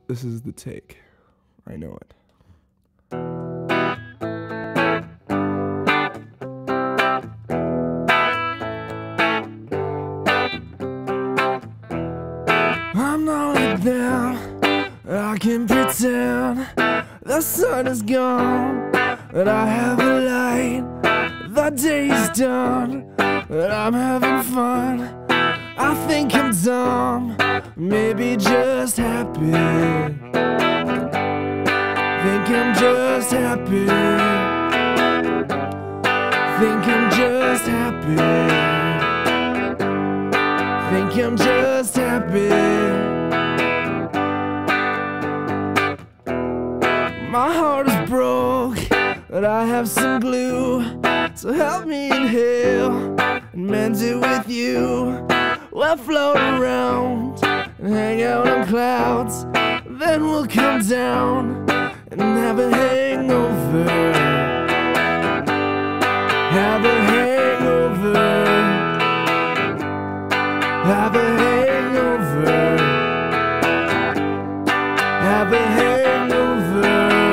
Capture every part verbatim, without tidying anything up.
This is the take. I know it. I'm not like them. I can pretend the sun is gone, but I have a light. The day's done, but I'm having fun. I think I'm dumb, maybe just happy. Think I'm just happy. Think I'm just happy. Think I'm just happy. My heart is broke, but I have some glue. So help me inhale and mend it with you. We'll float around and hang out on clouds. Then we'll come down and have a hangover. Have a hangover. Have a hangover. Have a hangover.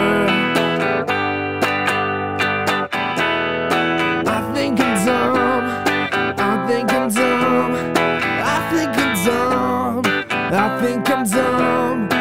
I think I'm dumb. I think I'm dumb. I think I'm dumb. I think I'm dumb.